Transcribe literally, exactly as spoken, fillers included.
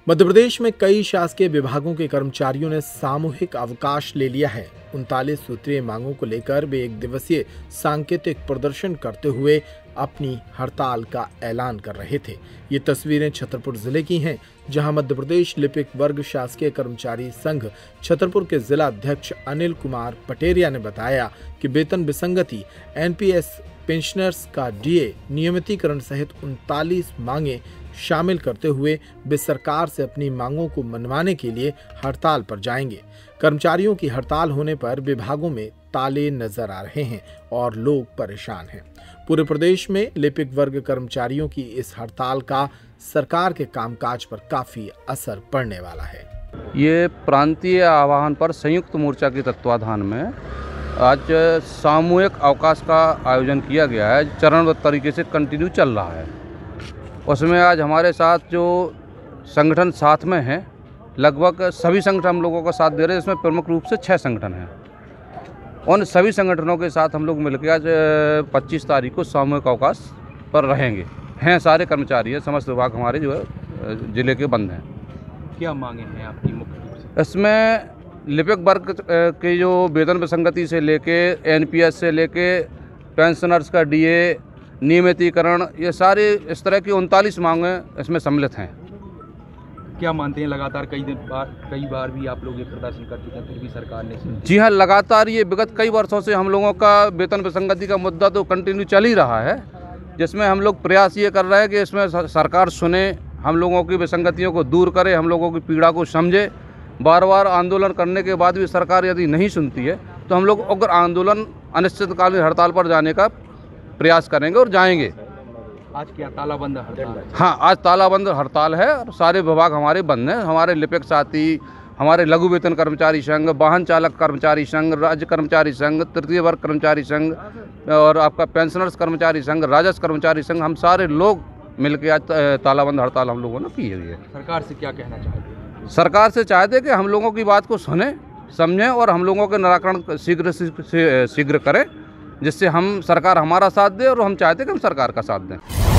मध्य प्रदेश में कई शासकीय विभागों के कर्मचारियों ने सामूहिक अवकाश ले लिया है। उनतालीस सूत्रीय मांगों को लेकर वे एक दिवसीय सांकेतिक प्रदर्शन करते हुए अपनी हड़ताल का ऐलान कर रहे थे। ये तस्वीरें छतरपुर जिले की हैं, जहां मध्य प्रदेश लिपिक वर्ग शासकीय कर्मचारी संघ छतरपुर के जिला अध्यक्ष अनिल कुमार पटेरिया ने बताया कि वेतन विसंगति, एनपीएस, पेंशनर्स का डीए नियमितीकरण सहित उनतालीस मांगे शामिल करते हुए वे सरकार से अपनी मांगों को मनवाने के लिए हड़ताल पर जाएंगे। कर्मचारियों की हड़ताल होने पर विभागों में ताले नजर आ रहे हैं और लोग परेशान हैं। पूरे प्रदेश में लिपिक वर्ग कर्मचारियों की इस हड़ताल का सरकार के कामकाज पर काफी असर पड़ने वाला है। ये प्रांतीय आह्वान पर संयुक्त मोर्चा के तत्वाधान में आज सामूहिक अवकाश का आयोजन किया गया है। चरणबद्ध तरीके से कंटिन्यू चल रहा है। उसमें आज हमारे साथ जो संगठन साथ में हैं, लगभग सभी संगठन हम लोगों का साथ दे रहे हैं। इसमें प्रमुख रूप से छह संगठन हैं। उन सभी संगठनों के साथ हम लोग मिलकर आज पच्चीस तारीख को सामूहिक अवकाश पर रहेंगे। हैं सारे कर्मचारी हैं, समस्त विभाग हमारे जो है जिले के बंद हैं। क्या मांगे हैं आपकी मुख्य रूप से? इसमें लिपिक वर्ग के जो वेतन विसंगति से लेके, एनपीएस से लेके, पेंशनर्स का डीए नियमितीकरण, ये सारे इस तरह की उनतालीस मांगें इसमें सम्मिलित हैं। क्या मानते हैं, लगातार कई दिन बार कई बार भी आप लोग ये प्रदर्शन कर चुके हैं, फिर भी सरकार ने? जी हाँ, लगातार ये विगत कई वर्षों से हम लोगों का वेतन विसंगति का मुद्दा तो कंटिन्यू चल ही रहा है, जिसमें हम लोग प्रयास ये कर रहे हैं कि इसमें सरकार सुने, हम लोगों की विसंगतियों को दूर करे, हम लोगों की पीड़ा को समझे। बार बार आंदोलन करने के बाद भी सरकार यदि नहीं सुनती है तो हम लोग उग्र आंदोलन, अनिश्चितकालीन हड़ताल पर जाने का प्रयास करेंगे और जाएंगे। आज क्या तालाबंद हड़ताल? हाँ, आज तालाबंद हड़ताल है और सारे विभाग हमारे बंद हैं। हमारे लिपिक साथी, हमारे लघु वेतन कर्मचारी संघ, वाहन चालक कर्मचारी संघ, राज्य कर्मचारी संघ, तृतीय वर्ग कर्मचारी संघ और आपका पेंशनर्स कर्मचारी संघ, राजस्व कर्मचारी संघ, हम सारे लोग मिलकर आज तालाबंद हड़ताल हम लोगों ने की हुई है। सरकार से क्या कहना चाहते हैं? सरकार से चाहते कि हम लोगों की बात को सुने, समझें और हम लोगों के निराकरण शीघ्र से शीघ्र करें, जिससे हम सरकार हमारा साथ दे और हम चाहते कि हम सरकार का साथ दें।